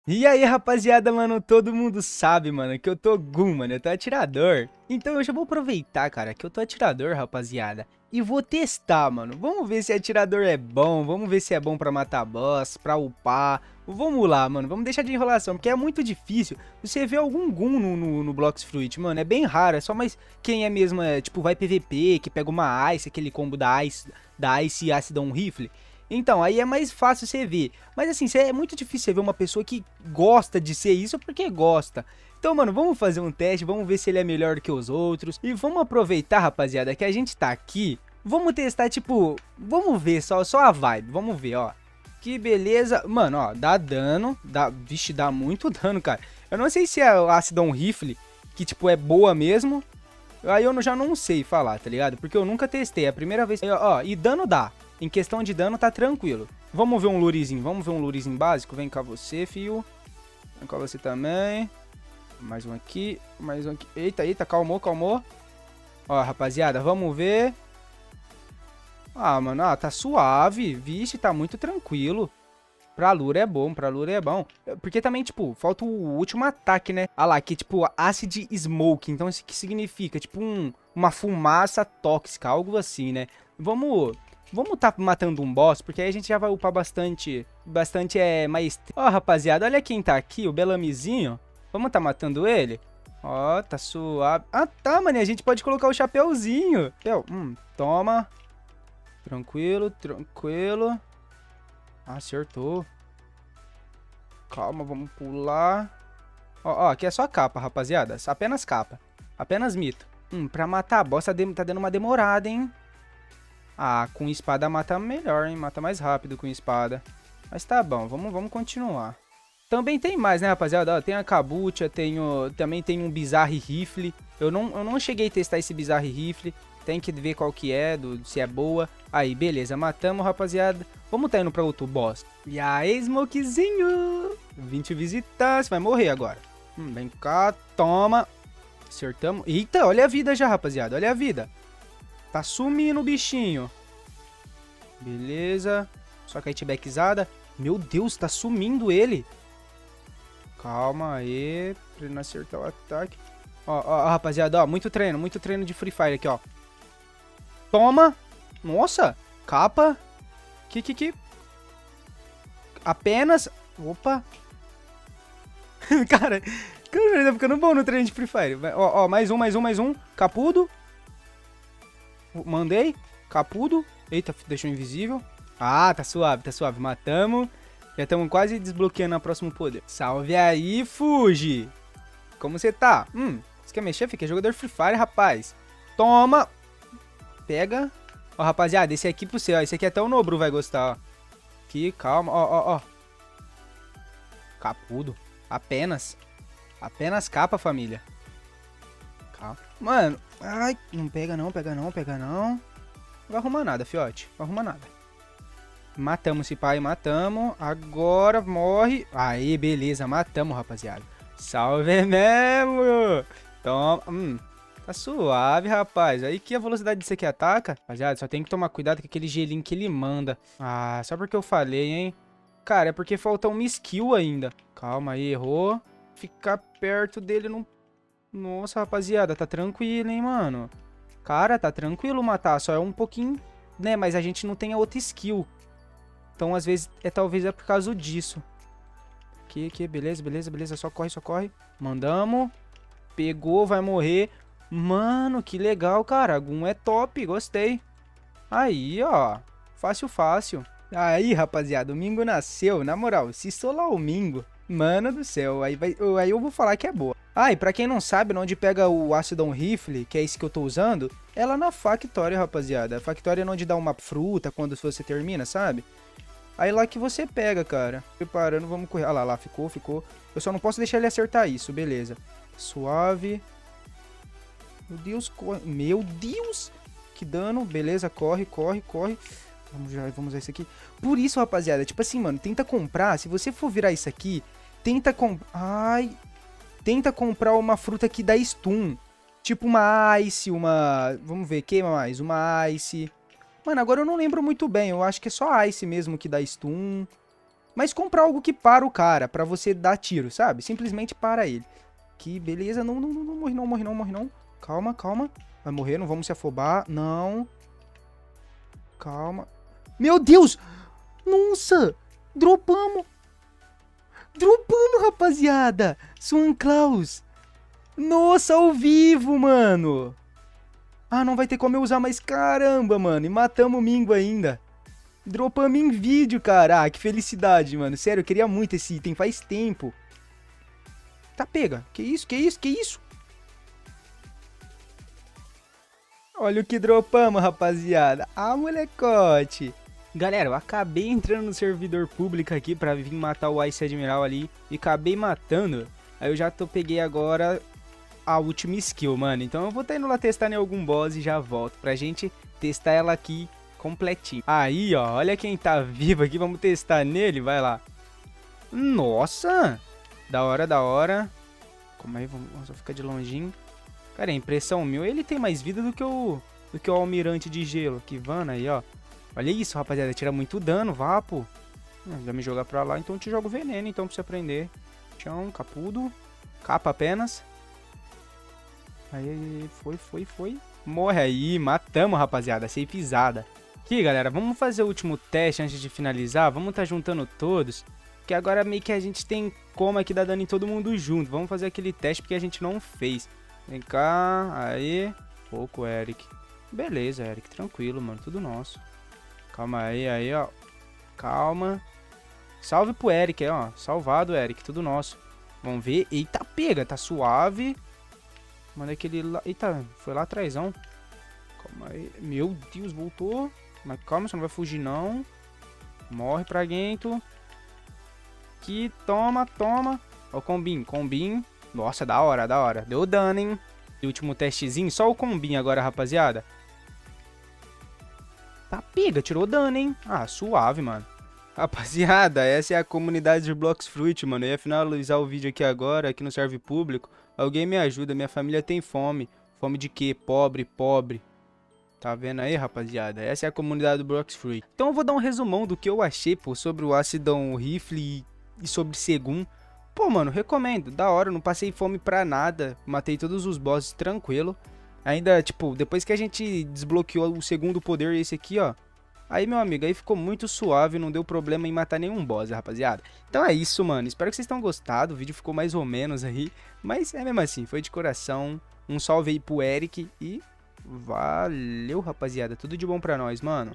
E aí, rapaziada, mano, todo mundo sabe, mano, que eu tô Gun, mano, eu tô atirador. Então eu já vou aproveitar, cara, que eu tô atirador, rapaziada, e vou testar, mano. Vamos ver se atirador é bom, vamos ver se é bom pra matar boss, pra upar. Vamos lá, mano, vamos deixar de enrolação, porque é muito difícil você ver algum Gun no Blox Fruit, mano, é bem raro, é só mais quem é mesmo, tipo, vai PVP, que pega uma Ice, aquele combo da Ice e Acidon Rifle. Então, aí é mais fácil você ver. Mas assim, é muito difícil você ver uma pessoa que gosta de ser isso porque gosta. Então, mano, vamos fazer um teste, vamos ver se ele é melhor que os outros. E vamos aproveitar, rapaziada, que a gente tá aqui. Vamos testar, tipo, vamos ver só a vibe, vamos ver, ó. Que beleza. Mano, ó, dá dano, vixe, dá muito dano, cara. Eu não sei se é o Acidon Rifle, que tipo, é boa mesmo. Aí eu já não sei falar, tá ligado? Porque eu nunca testei, é a primeira vez. Ó, e dano dá. Em questão de dano tá tranquilo. Vamos ver um lurizinho básico. Vem cá você, fio. Vem cá você também. Mais um aqui, mais um aqui. Eita, calmou. Ó, rapaziada, vamos ver. Ah, mano, tá suave. Vixe, tá muito tranquilo. Pra Lura é bom, Porque também, tipo, falta o último ataque, né? Ah lá, que tipo, Acid Smoke. Então isso que significa? Tipo, uma fumaça tóxica, algo assim, né? Vamos tá matando um boss, porque aí a gente já vai upar bastante maestria. Ó, rapaziada, olha quem tá aqui, o Bellamizinho. Vamos tá matando ele? Ó, tá suave. Ah, tá, mano, a gente pode colocar o chapéuzinho. Toma. Tranquilo. Acertou. Calma, vamos pular. Ó, aqui é só capa, rapaziada. Apenas capa. Apenas mito. Pra matar a boss tá dando uma demorada, hein? Ah, com espada mata melhor, hein? Mata mais rápido com espada. Mas tá bom, vamos continuar. Também tem mais, né, rapaziada? Ó, tem a Kabucha, também tem um Bizarre Rifle. Eu não cheguei a testar esse Bizarre Rifle. Tem que ver qual que é, se é boa. Aí, beleza, matamos, rapaziada. Vamos tá indo pra outro boss. E aí, Smokezinho? Vim te visitar, você vai morrer agora. Vem cá, toma. Acertamos. Eita, olha a vida já, rapaziada, olha a vida. Tá sumindo o bichinho. Beleza. Só que a hitbackzada. Meu Deus, tá sumindo ele. Calma aí, pra ele não acertar o ataque. Ó, rapaziada, ó, muito treino de Free Fire aqui, ó. Toma. Nossa, capa. Que. Apenas. Opa. Cara, ele tá ficando bom no treino de Free Fire. Ó, mais um. Capudo. Mandei. Capudo. Eita, deixou invisível. Ah, tá suave. Matamos. Já estamos quase desbloqueando o próximo poder. Salve aí, Fuji. Como você tá? Você quer mexer? Fica jogador Free Fire, rapaz. Toma. Pega. Ó, rapaziada, esse aqui pro você, ó. Esse aqui até o Nobru vai gostar, ó. Aqui, calma. Ó. Capudo. Apenas capa, família. Calma. Mano. Ai, não pega não. Não vai arrumar nada, fiote. Não vai arrumar nada. Matamos esse pai, matamos. Agora morre. Aí, beleza, matamos, rapaziada. Salve mesmo. Toma. Tá suave, rapaz. Aí que a velocidade disso aqui ataca. Rapaziada, só tem que tomar cuidado com aquele gelinho que ele manda. Ah, só porque eu falei, hein. Cara, é porque falta uma skill ainda. Calma aí, errou. Ficar perto dele não... Nossa, rapaziada, tá tranquilo, hein, mano. Cara, tá tranquilo matar. Só é um pouquinho, né, mas a gente não tem a outra skill. Então, às vezes, talvez é por causa disso. Aqui, beleza. Só corre. Mandamos. Pegou, vai morrer. Mano, que legal, cara. Gun é top, gostei. Aí, ó. Fácil. Aí, rapaziada, o Mingo nasceu. Na moral, se solar o Mingo, mano do céu, aí eu vou falar que é boa. Ah, e pra quem não sabe, onde pega o Acidon Rifle, que é esse que eu tô usando, é lá na Factory, rapaziada. A Factory é onde dá uma fruta quando você termina, sabe? Aí lá que você pega, cara. Preparando, vamos correr. Ah lá, ficou. Eu só não posso deixar ele acertar isso, beleza. Suave. Meu Deus, corre. Meu Deus! Que dano. Beleza, corre. Vamos usar isso aqui. Por isso, rapaziada, tipo assim, mano, tenta comprar. Se você for virar isso aqui, tenta comprar uma fruta que dá stun. Tipo uma Ice, vamos ver, queima mais. Uma Ice. Mano, agora eu não lembro muito bem. Eu acho que é só Ice mesmo que dá stun. Mas comprar algo que para o cara, pra você dar tiro, sabe? Simplesmente para ele. Que beleza, não, não, não, não, morre não, morre não, morre não. Calma, calma. Vai morrer, não vamos se afobar. Não. Calma. Meu Deus! Nossa! Dropamos! Dropamos, rapaziada! Swan Klaus! Nossa, ao vivo, mano! Ah, não vai ter como eu usar mais. Caramba, mano. E matamos o Mingo ainda. Dropamos em vídeo, cara. Ah, que felicidade, mano. Sério, eu queria muito esse item faz tempo. Tá, pega. Que isso, que isso, que isso? Olha o que dropamos, rapaziada. Ah, molecote. Galera, eu acabei entrando no servidor público aqui pra vir matar o Ice Admiral ali. E acabei matando. Aí eu já peguei agora a última skill, mano. Então eu vou estar indo lá testar em algum boss e já volto pra gente testar ela aqui completinho. Aí, ó, olha quem tá vivo aqui. Vamos testar nele, vai lá. Nossa! Da hora, da hora. Como aí, vamos só ficar de longinho. Cara, a impressão minha, ele tem mais vida do que o Almirante de Gelo. Kivana aí, ó. Olha isso, rapaziada. Tira muito dano, vapo. Já me jogar pra lá, então eu te jogo veneno, então, pra você aprender. Tchão, capudo. Capa apenas. Aí, foi. Morre aí, matamos, rapaziada. Safezada. Aqui, galera, vamos fazer o último teste antes de finalizar. Vamos tá juntando todos. Que agora meio que a gente tem como aqui dar dano em todo mundo junto. Vamos fazer aquele teste porque a gente não fez. Vem cá, aí. Pouco, Eric. Beleza, Eric, tranquilo, mano, tudo nosso. Calma aí, ó. Calma. Salve pro Eric, aí, ó. Salvado, Eric, tudo nosso. Vamos ver. Eita, pega, tá suave. Manda aquele lá. Eita, foi lá atrásão. Calma aí. Meu Deus, voltou. Mas calma, você não vai fugir, não. Morre, praguento. Aqui, toma. Ó o combinho. Nossa, da hora. Deu dano, hein? E último testezinho, só o combinho agora, rapaziada. Tá, pega, tirou dano, hein? Ah, suave, mano. Rapaziada, essa é a comunidade de Blox Fruit, mano. Eu ia finalizar o vídeo aqui agora, aqui no serve público. Alguém me ajuda, minha família tem fome. Fome de quê? Pobre. Tá vendo aí, rapaziada? Essa é a comunidade do Blox Fruit. Então eu vou dar um resumão do que eu achei, pô, sobre o Acidão Rifle e sobre Segum. Pô, mano, recomendo. Da hora, não passei fome pra nada. Matei todos os bosses tranquilo. Ainda, tipo, depois que a gente desbloqueou o segundo poder, esse aqui, ó. Aí, meu amigo, aí ficou muito suave, não deu problema em matar nenhum boss, rapaziada. Então é isso, mano. Espero que vocês tenham gostado. O vídeo ficou mais ou menos aí. Mas é mesmo assim, foi de coração. Um salve aí pro Eric e valeu, rapaziada. Tudo de bom pra nós, mano.